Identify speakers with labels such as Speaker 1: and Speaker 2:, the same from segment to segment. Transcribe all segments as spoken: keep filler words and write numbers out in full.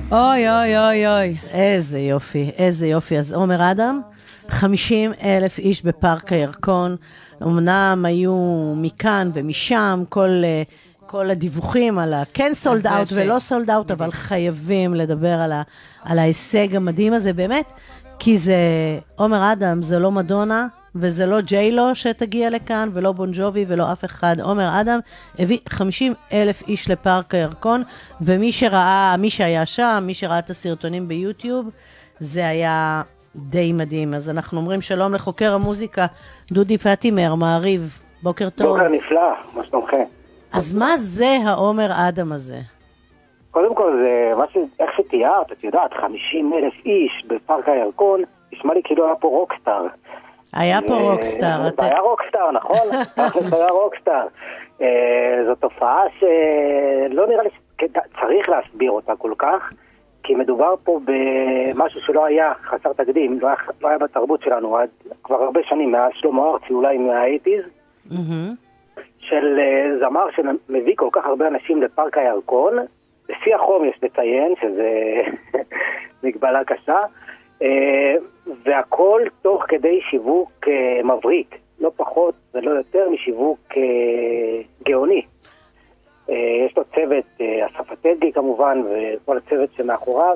Speaker 1: אוי, אוי, אוי, אוי.
Speaker 2: איזה יופי, איזה יופי. אז עומר אדם, חמישים אלף איש בפארק הירקון, אמנם היו מכאן ומשם, כל, כל הדיווחים על כן סולד אאוט ולא סולד אאוט, אבל חייבים לדבר על, ה, על ההישג המדהים הזה, באמת, כי זה עומר אדם, זה לא מדונה, וזה לא ג'יילו שתגיע לכאן, ולא בון ג'ובי, ולא אף אחד. עומר אדם הביא חמישים אלף איש לפארק הירקון, ומי שראה, מי שהיה שם, מי שראה את הסרטונים ביוטיוב, זה היה די מדהים. אז אנחנו אומרים שלום לחוקר המוזיקה, דודי פטימר, מעריב. בוקר טוב.
Speaker 3: בוקר נפלא, מה שלומכם?
Speaker 2: אז מה זה העומר אדם הזה?
Speaker 3: קודם כל, זה מה ש... איך שתיארת, את יודעת, חמישים אלף איש בפארק הירקון, נשמע לי כאילו היה פה רוקסטאר.
Speaker 2: היה פה רוקסטאר.
Speaker 3: היה רוקסטאר, נכון? היה רוקסטאר. זו תופעה שלא נראה לי שצריך להסביר אותה כל כך, כי מדובר פה במשהו שלא היה חסר תקדים, לא היה בתרבות שלנו עד כבר הרבה שנים, מאז שלמה ארצי, אולי מה-שמונים, של זמר שמביא כל כך הרבה אנשים לפארק הירקון, לפי החום יש לציין, שזה מגבלה קשה, והכל תוך כדי שיווק מבריק, לא פחות ולא יותר משיווק גאוני. יש לו צוות, אסף אטלגי כמובן, וכל הצוות שמאחוריו,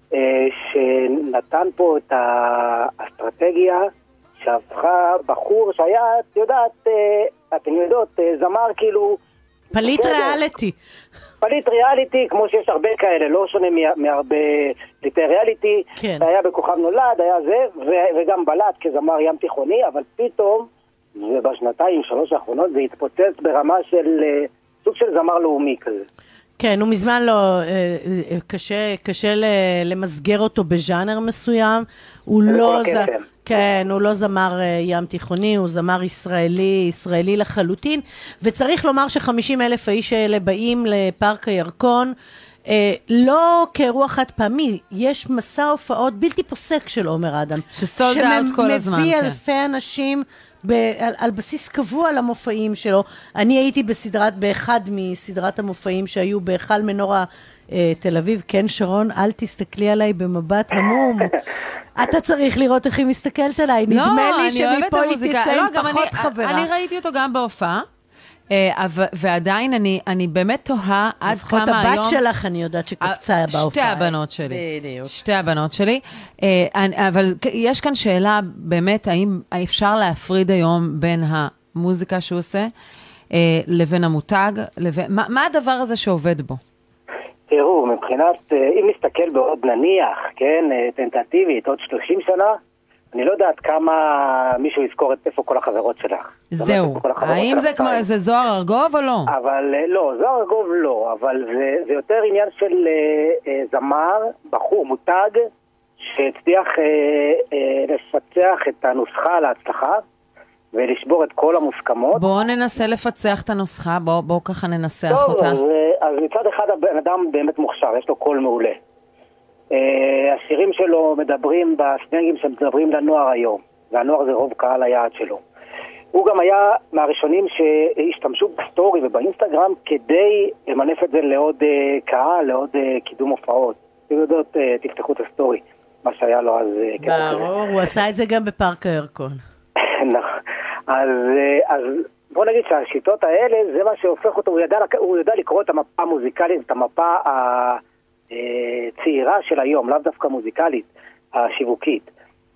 Speaker 3: שנתן פה את האסטרטגיה שהפכה בחור שהיה, את יודעת, אתם יודעות, זמר כאילו...
Speaker 2: פליט ריאליטי.
Speaker 3: פליט ריאליטי, כמו שיש הרבה כאלה, לא שונה מהרבה פליטי ריאליטי. כן. היה בכוכב נולד, היה זה, וגם בלט כזמר ים תיכוני, אבל פתאום, ובשנתיים, שלוש האחרונות, זה התפוצץ ברמה של סוג של זמר לאומי כזה.
Speaker 2: כן, הוא מזמן לא, קשה, קשה למסגר אותו בז'אנר מסוים. הוא לא, ז... כן, הוא לא זמר ים תיכוני, הוא זמר ישראלי, ישראלי לחלוטין, וצריך לומר ש-חמישים אלף האיש האלה באים לפארק הירקון, לא כאירוע חד פעמי, יש מסע הופעות בלתי פוסק של עומר אדם,
Speaker 1: שסולד אאוט כל הזמן,
Speaker 2: שמביא אלפי אנשים ב- על, על בסיס קבוע למופעים שלו. אני הייתי בסדרת, באחד מסדרת המופעים שהיו בהיכל מנורה אה, תל אביב. כן, שרון, אל תסתכלי עליי במבט המום. אתה צריך לראות איך היא מסתכלת עליי.
Speaker 1: לא,
Speaker 2: נדמה לי שמפה היא תצא עם
Speaker 1: לא,
Speaker 2: פחות
Speaker 1: אני,
Speaker 2: חברה.
Speaker 1: אני ראיתי אותו גם בהופעה. ועדיין אני, אני באמת תוהה עד כמה היום...
Speaker 2: לפחות הבת שלך אני יודעת שקפצה בהופעה.
Speaker 1: שתי הבנות שלי.
Speaker 2: בדיוק.
Speaker 1: שתי הבנות שלי. אבל יש כאן שאלה באמת, האם אפשר להפריד היום בין המוזיקה שהוא עושה לבין המותג? לבין, מה, מה הדבר הזה שעובד בו?
Speaker 3: תראו, מבחינת, אם נסתכל בעוד נניח, כן, טנטטיבית, עוד שלושים שנה, אני לא יודעת כמה מישהו יזכור את איפה כל החברות שלך.
Speaker 1: זהו. האם זה כמו איזה זוהר ארגוב או לא?
Speaker 3: אבל לא, זוהר ארגוב לא, אבל זה, זה יותר עניין של אה, אה, זמר, בחור, מותג, שהצליח אה, אה, לפצח את הנוסחה להצלחה, ולשבור את כל המוסכמות.
Speaker 1: בואו ננסה לפצח את הנוסחה, בואו בוא ככה ננסח
Speaker 3: טוב,
Speaker 1: אותה.
Speaker 3: אז, אז מצד אחד הבן אדם באמת מוכשר, יש לו קול מעולה. Uh, השירים שלו מדברים בסלנגים שמדברים לנוער היום, והנוער זה רוב קהל היעד שלו. הוא גם היה מהראשונים שהשתמשו בסטורי ובאינסטגרם כדי למנף את זה לעוד uh, קהל, לעוד uh, קידום הופעות. אתם יודעות, uh, תפתחו את הסטורי, מה שהיה לו אז... Uh,
Speaker 2: ברור, הוא עשה את זה גם בפארק הירקון.
Speaker 3: נכון. אז, uh, אז בוא נגיד שהשיטות האלה זה מה שהופך אותו, הוא ידע, הוא ידע לקרוא את המפה המוזיקלית, את המפה ה... צעירה של היום, לאו דווקא מוזיקלית, השיווקית.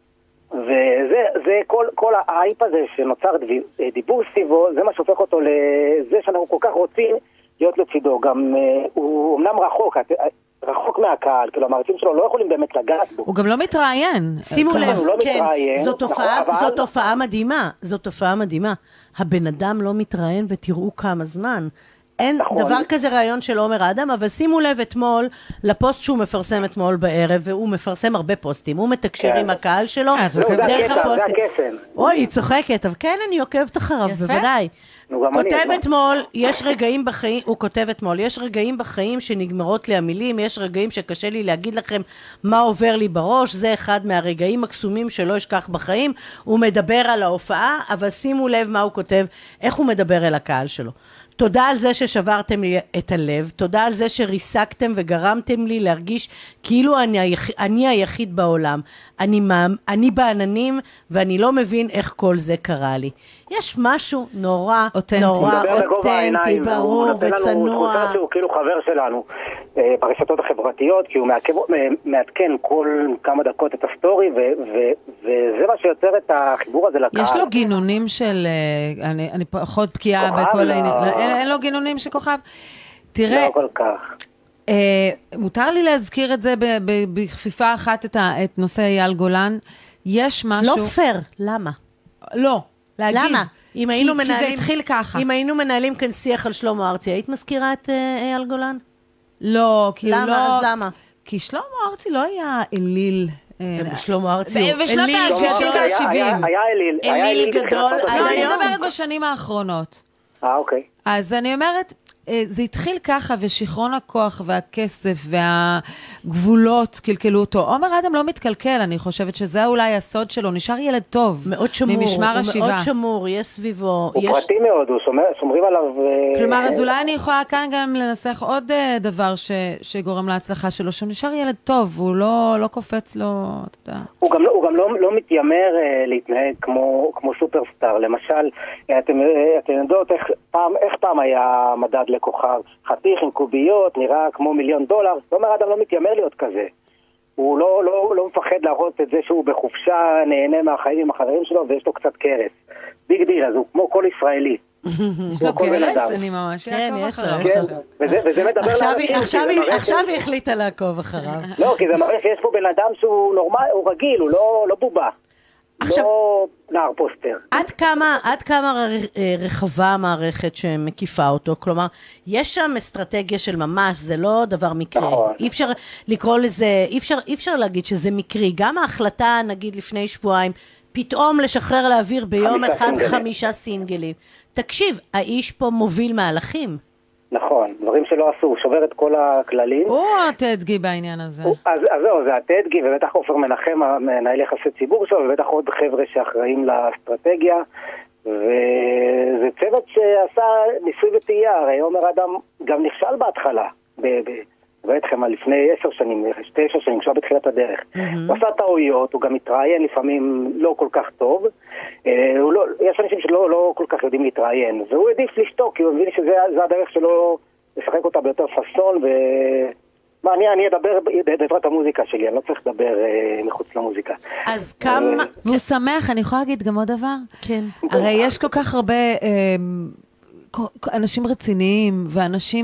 Speaker 3: וזה, זה כל, כל האייפ הזה שנוצר דיבור סביבו, זה מה שהופך אותו לזה שאנחנו כל כך רוצים להיות לצידו. גם הוא אמנם רחוק, רחוק מהקהל, כאילו המרצים שלו לא יכולים באמת לגעת בו.
Speaker 1: הוא גם לא מתראיין.
Speaker 2: שימו לב,
Speaker 3: לא
Speaker 2: כן,
Speaker 3: מתראיין,
Speaker 2: זו תופעה,
Speaker 3: נכון,
Speaker 2: זו
Speaker 3: אבל...
Speaker 2: תופעה מדהימה, זו תופעה מדהימה. הבן אדם לא מתראיין ותראו כמה זמן. אין נכון. דבר כזה רעיון של עומר אדם, אבל שימו לב אתמול לפוסט שהוא מפרסם אתמול בערב, והוא מפרסם הרבה פוסטים, הוא מתקשר כן. עם הקהל שלו,
Speaker 3: לא, דרך הפוסטים.
Speaker 2: אוי, היא צוחקת, אבל כן, אני עוקבת אחריו, בוודאי. כותב אתמול, יש רגעים בחיים, הוא כותב אתמול, יש רגעים בחיים שנגמרות לי המילים, יש רגעים שקשה לי להגיד לכם מה עובר לי בראש, זה אחד מהרגעים הקסומים שלא אשכח בחיים, הוא מדבר על ההופעה, אבל שימו לב מה הוא כותב, איך הוא מדבר אל הקהל שלו. תודה על זה ששברתם לי את הלב, תודה על זה שריסקתם וגרמתם לי להרגיש כאילו אני, היח... אני היחיד בעולם. אני, אני בעננים ואני לא מבין איך כל זה קרה לי. יש משהו נורא,
Speaker 1: אותנטי.
Speaker 2: נורא אותנטי, ברור וצנוע.
Speaker 3: הוא תחושה שהוא כאילו חבר שלנו ברשתות החברתיות, כי הוא מעדכן כל כמה דקות את הסטורי, וזה מה שיוצר את החיבור הזה לקהל.
Speaker 1: יש לו גינונים של, אני, אני פחות בקיאה בכל העניין, אין, אין לו גינונים של כוכב. תראה,
Speaker 3: לא כל כך.
Speaker 1: אה, מותר לי להזכיר את זה ב, ב, בכפיפה אחת את, ה, את נושא אייל גולן. יש משהו...
Speaker 2: לא פייר, למה?
Speaker 1: לא, להגיד.
Speaker 2: למה? אם היינו
Speaker 1: כי,
Speaker 2: מנהלים,
Speaker 1: כי זה התחיל ככה.
Speaker 2: אם היינו מנהלים כאן שיח על שלמה ארצי, היית מזכירה את אה, אייל גולן?
Speaker 1: לא, כי
Speaker 2: למה?
Speaker 1: לא...
Speaker 2: אז למה?
Speaker 1: כי שלמה ארצי לא היה אליל.
Speaker 2: שלמה ארצי הוא
Speaker 1: בשנות ה-שישים וה-שבעים.
Speaker 3: היה אליל.
Speaker 2: אליל גדול.
Speaker 1: לא, אני מדברת בשנים האחרונות.
Speaker 3: אה, אוקיי.
Speaker 1: אז אני אומרת, זה התחיל ככה, ושיכרון הכוח והכסף והגבולות קלקלו אותו. עומר אדם לא מתקלקל, אני חושבת שזה אולי הסוד שלו, נשאר ילד טוב.
Speaker 2: מאוד שמור,
Speaker 1: ממשמר
Speaker 2: הוא
Speaker 1: השיבה.
Speaker 2: מאוד שמור, יש סביבו.
Speaker 3: הוא
Speaker 2: יש...
Speaker 3: פרטי מאוד, הוא שומר, שומרים עליו...
Speaker 1: כלומר, אז אולי אני יכולה כאן גם לנסח עוד דבר ש... שגורם להצלחה שלו, שהוא נשאר ילד טוב, הוא לא, לא קופץ לו, אתה יודע.
Speaker 3: הוא גם לא, הוא גם לא, לא מתיימר uh, להתנהג כמו, כמו סופרסטאר. למשל, אתם, אתם יודעות איך פעם, איך פעם היה מדד לכוכב, חתיך עם קוביות, נראה כמו מיליון דולר. עומר אדם לא מתיימר להיות כזה. הוא לא, לא, לא מפחד להראות את זה שהוא בחופשה, נהנה מהחיים עם החברים שלו, ויש לו קצת קרס. ביג דיל, אז הוא כמו כל ישראלי.
Speaker 1: יש לו קרס? אני ממש אעקוב אחריו.
Speaker 3: וזה מדבר לאנשים.
Speaker 2: עכשיו היא החליטה לעקוב אחריו.
Speaker 3: לא, כי זה מראה שיש פה בן אדם שהוא נורמל, הוא רגיל, הוא לא בובה.
Speaker 2: עכשיו,
Speaker 3: לא נער פוסטר.
Speaker 2: עד כמה, עד כמה רחבה המערכת שמקיפה אותו? כלומר, יש שם אסטרטגיה של ממש, זה לא דבר מקרי.
Speaker 3: נכון.
Speaker 2: אי אפשר לקרוא לזה, אי אפשר, אי אפשר להגיד שזה מקרי. גם ההחלטה, נגיד לפני שבועיים, פתאום לשחרר לאוויר ביום אחד סינגלים. חמישה סינגלים. תקשיב, האיש פה מוביל מהלכים.
Speaker 3: נכון, דברים שלא עשו, הוא שובר את כל הכללים.
Speaker 1: הוא התדגי בעניין הזה.
Speaker 3: הוא, אז, אז זהו, זה התדגי, ובטח עופר מנחם, מנהל יחסי ציבור שלו, ובטח עוד חבר'ה שאחראים לאסטרטגיה, וזה צוות שעשה ניסוי וטעייה, הרי עומר אדם גם נכשל בהתחלה, ב... ב ואתכם לפני עשר שנים, תשע שנים, כשהוא בתחילת הדרך. Mm-hmm. הוא עשה טעויות, הוא גם מתראיין לפעמים לא כל כך טוב. אה, לא, יש אנשים שלא לא כל כך יודעים להתראיין, והוא עדיף לשתוק, כי הוא מבין שזה הדרך שלו לשחק אותה ביותר פסון, ו... מה, אני, אני אדבר בעזרת המוזיקה שלי, אני לא צריך לדבר אה, מחוץ למוזיקה.
Speaker 2: אז כמה...
Speaker 1: והוא שמח, אני יכולה להגיד גם עוד דבר?
Speaker 2: כן.
Speaker 1: הרי יש כל כך הרבה... אה, אנשים רציניים ואנשים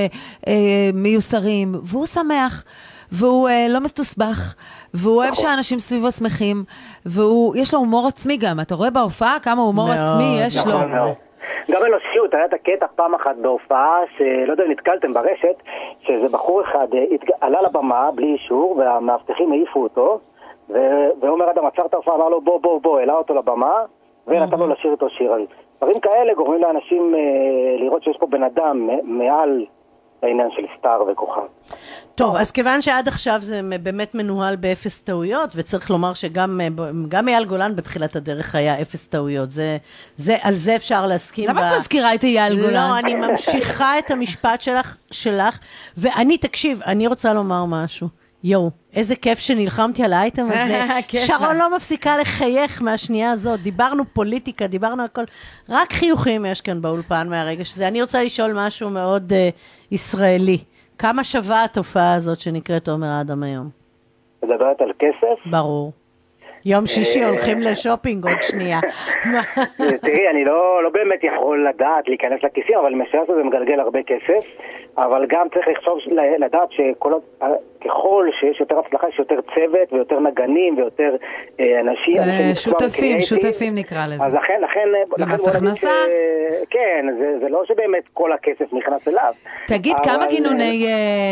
Speaker 1: שמיוסרים, והוא שמח, והוא לא מסתוסבך, והוא אוהב שהאנשים סביבו שמחים, ויש לו הומור עצמי גם. אתה רואה בהופעה כמה הומור עצמי יש לו.
Speaker 3: גם אנושיות, היה את הקטע פעם אחת בהופעה, שלא יודע אם נתקלתם ברשת, שאיזה בחור אחד עלה לבמה בלי אישור, והמאבטחים העיפו אותו, ואומר אדם עצר את ההופעה, אמר לו בוא בוא בוא, העלה אותו לבמה, ונתן לו לשיר איתו שיר. דברים כאלה גורמים לאנשים אה, לראות שיש פה בן אדם מעל העניין של סטאר וכוכב.
Speaker 2: טוב, אז כיוון שעד עכשיו זה באמת מנוהל באפס טעויות, וצריך לומר שגם גם אייל גולן בתחילת הדרך היה אפס טעויות. זה, זה, על זה אפשר להסכים.
Speaker 1: למה את מזכירה את אייל גולן?
Speaker 2: לא, אני ממשיכה את המשפט שלך, שלך, ואני, תקשיב, אני רוצה לומר משהו. יו, איזה כיף שנלחמתי על האייטם הזה. שרון לא מפסיקה לחייך מהשנייה הזאת. דיברנו פוליטיקה, דיברנו הכל. רק חיוכים יש כאן באולפן מהרגע שזה. אני רוצה לשאול משהו מאוד uh, ישראלי. כמה שווה התופעה הזאת שנקראת עומר אדם היום?
Speaker 3: מדברת על כסף?
Speaker 2: ברור. יום שישי הולכים לשופינג עוד שנייה.
Speaker 3: תראי, אני לא, לא באמת יכול לדעת להיכנס לכיסים, אבל משהו זה מגלגל הרבה כסף, אבל גם צריך לחשוב, לדעת שככל שיש יותר הצלחה, יש יותר צוות ויותר נגנים ויותר אנשים.
Speaker 1: שותפים, שותפים נקרא לזה.
Speaker 3: אז לכן, לכן...
Speaker 1: ומס הכנסה?
Speaker 3: כן, זה, זה לא שבאמת כל הכסף נכנס אליו.
Speaker 1: תגיד, כמה גינוני...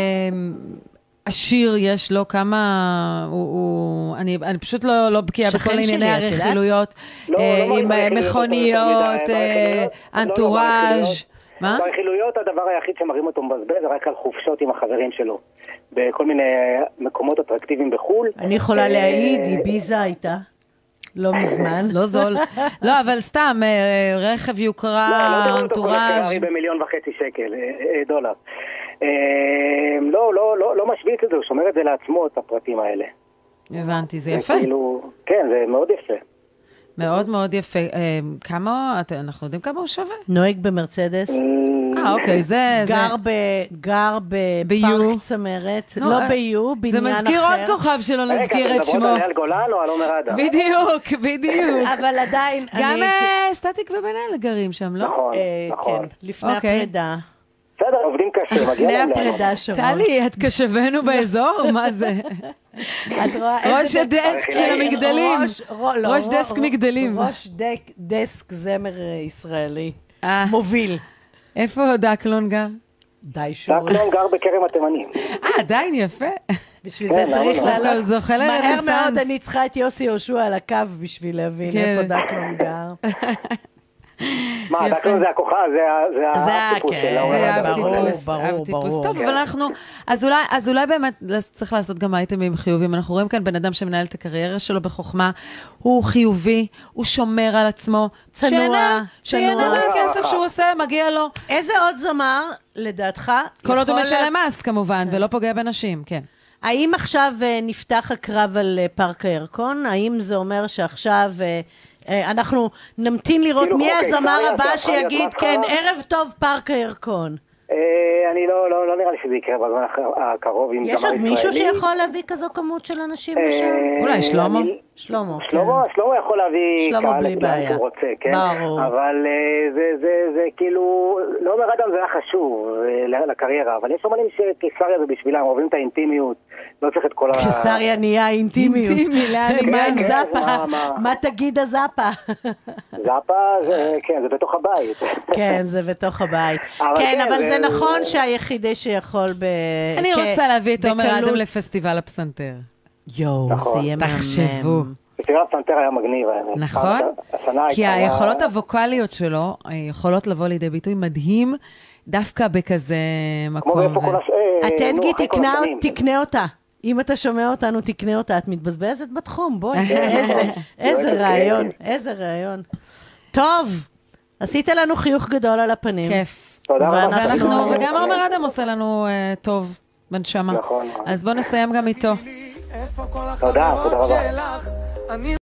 Speaker 1: השיר יש לו כמה, הוא, הוא, אני, אני פשוט לא, לא בקיאה בכל ענייני הרכילויות,
Speaker 3: לא,
Speaker 1: אה,
Speaker 3: לא,
Speaker 1: עם
Speaker 3: לא,
Speaker 1: מכוניות, אה, אנטוראז'. מה?
Speaker 3: ברכילויות הדבר היחיד שמראים אותו מבזבז זה רק על חופשות עם החברים שלו, בכל מיני מקומות אטרקטיביים בחול.
Speaker 2: אני יכולה להעיד, איביזה הייתה. לא מזמן.
Speaker 1: לא זול. לא, אבל סתם, אה, רכב יוקרה, אנטוראז'.
Speaker 3: פרארי במיליון וחצי שקל, דולר. לא, לא, לא, לא משוויץ את זה, הוא שומר את זה לעצמו, את הפרטים האלה.
Speaker 1: הבנתי, זה יפה.
Speaker 3: כן, זה מאוד יפה.
Speaker 1: מאוד מאוד יפה. כמה, אנחנו יודעים כמה הוא שווה?
Speaker 2: נוהג במרצדס.
Speaker 1: אה, אוקיי, זה...
Speaker 2: גר ב... גר בפארק צמרת. לא ביו, בניין אחר.
Speaker 1: זה מזכיר עוד כוכב שלא נזכיר את שמו.
Speaker 3: רגע, אתם מדברות על אייל גולן או על עומר אדם?
Speaker 1: בדיוק, בדיוק.
Speaker 2: אבל עדיין...
Speaker 1: גם סטטיק ובן אל גרים שם, לא?
Speaker 3: נכון, נכון.
Speaker 2: כן, לפני הפרידה.
Speaker 3: בסדר, עובדים קשה, מגיע
Speaker 2: לפני
Speaker 3: להם
Speaker 2: הפרידה שרון.
Speaker 1: טלי, את קשבנו באזור? מה זה?
Speaker 2: את רואה
Speaker 1: ראש הדסק של המגדלים. ראש דסק מגדלים.
Speaker 2: ראש דסק זמר ישראלי. מוביל.
Speaker 1: איפה דקלון גר?
Speaker 2: די שור.
Speaker 3: דקלון גר בכרם התימנים.
Speaker 1: אה, עדיין יפה.
Speaker 2: בשביל זה צריך לעלות.
Speaker 1: זוכה לרנסנס.
Speaker 2: מהר מאוד אני צריכה את יוסי יהושע על הקו בשביל להבין איפה דקלון גר.
Speaker 3: מה, דקלון זה הכוכב, זה הטיפוס של
Speaker 1: ברור, ברור, ברור. טוב, אבל אנחנו, אז אולי באמת צריך לעשות גם אייטמים חיובים. אנחנו רואים כאן בן אדם שמנהל את הקריירה שלו בחוכמה, הוא חיובי, הוא שומר על עצמו,
Speaker 2: צנוע,
Speaker 1: שיהנה מהכסף שהוא עושה, מגיע לו.
Speaker 2: איזה עוד זמר, לדעתך,
Speaker 1: כל עוד הוא משלם מס כמובן, ולא פוגע בנשים, כן.
Speaker 2: האם עכשיו נפתח הקרב על פארק הירקון? האם זה אומר שעכשיו... אנחנו נמתין לראות מי הזמר הבא שיגיד, כן, ערב טוב פארק הירקון.
Speaker 3: אני לא, לא, לא נראה לי שזה יקרה בזמן הקרוב עם זמר ישראלי.
Speaker 2: יש עוד מישהו שיכול להביא כזו כמות של אנשים לשם?
Speaker 1: אולי שלמה?
Speaker 2: שלמה, כן.
Speaker 3: שלמה, שלמה יכול להביא
Speaker 2: שלמה בלי בעיה.
Speaker 3: שהוא רוצה, כן?
Speaker 2: ברור.
Speaker 3: אבל זה, זה, זה כאילו, לא אומר אדם זה היה חשוב לקריירה, אבל יש אומנים שקיסריה זה בשבילם, אוהבים את האינטימיות, לא צריך את כל ה...
Speaker 2: קיסריה נהיה אינטימיות.
Speaker 1: אינטימי, לאן
Speaker 2: מה עם זאפה? מה תגיד הזאפה?
Speaker 3: זאפה, כן, זה בתוך הבית.
Speaker 2: כן, זה בתוך הבית. כן, אבל זה נכון שהיחידי שיכול ב...
Speaker 1: אני רוצה להביא את עומר אדם לפסטיבל הפסנתר.
Speaker 2: יואו, זה יהיה מהמם.
Speaker 1: תחשבו.
Speaker 3: פסטיבל הפסנתר היה מגניב.
Speaker 1: נכון? כי היכולות הווקליות שלו יכולות לבוא לידי ביטוי מדהים, דווקא בכזה מקום.
Speaker 2: התנגי, תקנה אותה. אם אתה שומע אותנו, תקנה אותה. את מתבזבזת בתחום, בואי. איזה רעיון, איזה רעיון. טוב, עשית לנו חיוך גדול על הפנים.
Speaker 1: כיף.
Speaker 3: תודה רבה.
Speaker 1: וגם עומר אדם עושה לנו טוב בנשמה. אז בואו נסיים גם איתו.
Speaker 3: תודה, תודה רבה.